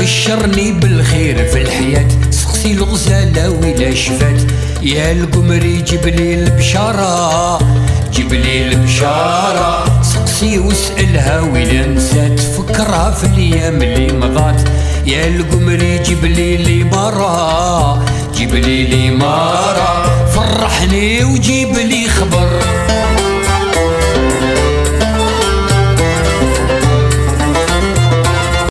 بشرني بالخير في الحياة، سقسي الغزالة ولا شفات. يا القمري جيب لي البشارة، جيب لي البشارة. سقسي واسألها ولا نسات، فكرها في الايام اللي مضات. يا القمري جيب لي الإمارة، جيب لي الإمارة. فرحني وجيب لي